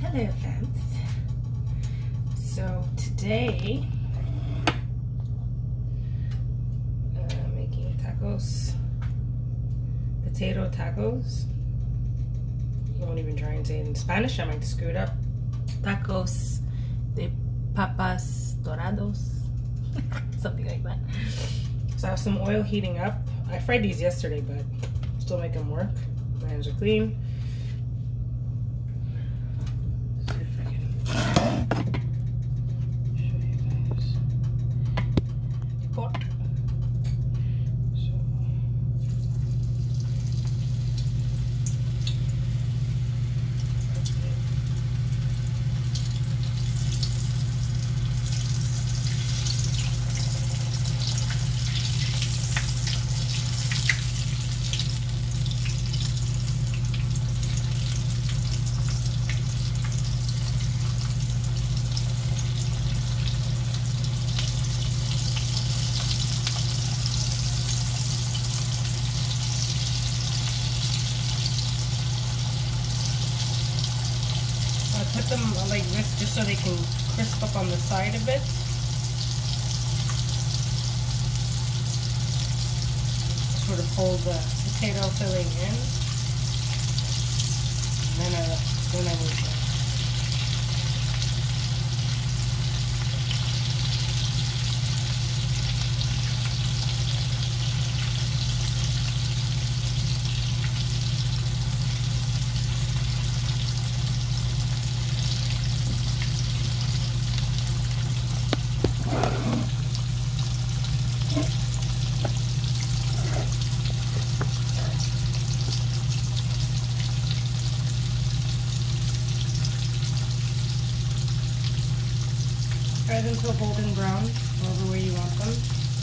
Hello fans. So today making tacos, potato tacos. I won't even try and say it in Spanish, I might screw it up. Tacos de papas dorados, something like that. So I have some oil heating up. I fried these yesterday, but still make them work. My hands are clean. Put them like this just so they can crisp up on the side a bit. Sort of hold the potato filling in. And then I move it. Fry them to a golden brown, however way you want them.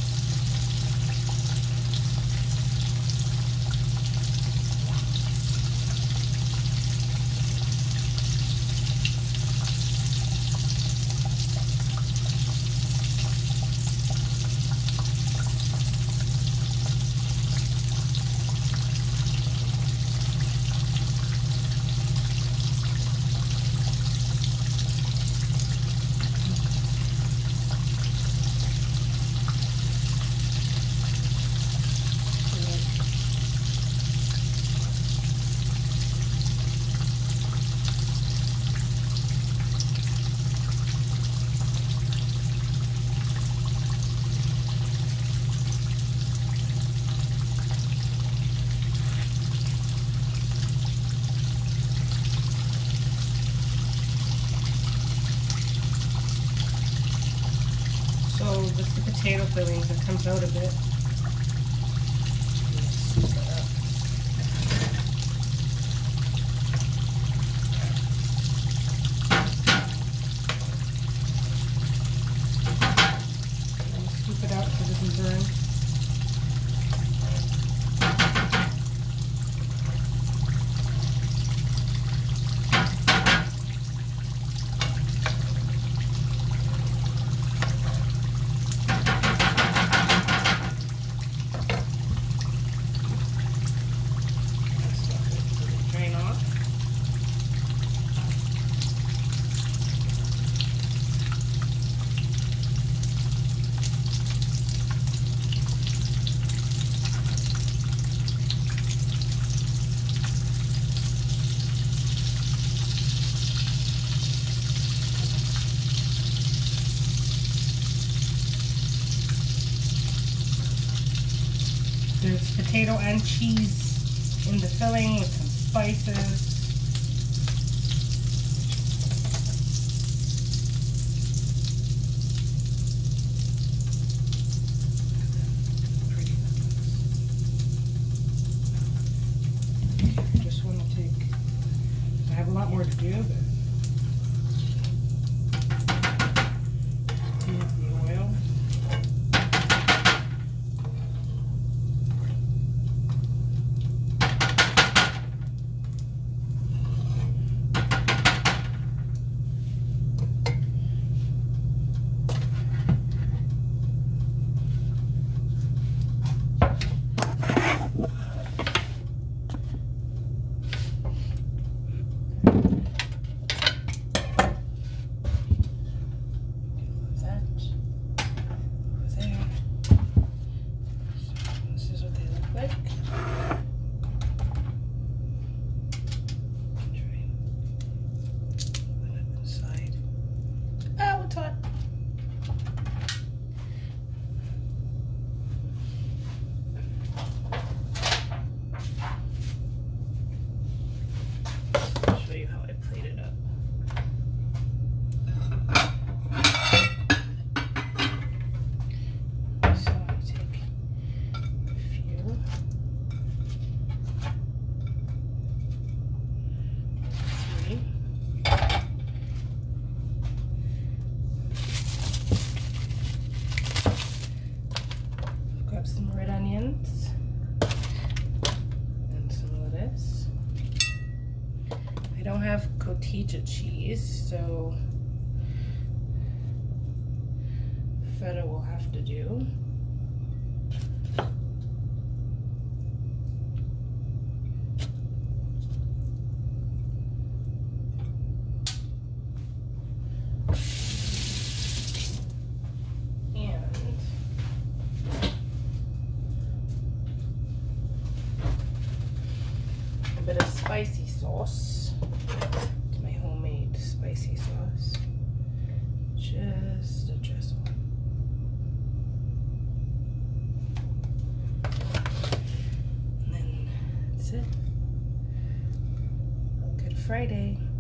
So just the potato fillings, it comes out a bit. Scoop it up. And scoop it out so it doesn't burn. There's potato and cheese in the filling with some spices. Just want to take, I have a lot more to do, but the oil. cotija cheese, so feta will have to do. A bit of spicy sauce. It's my homemade spicy sauce. Just a drizzle. And then that's it. Good Friday.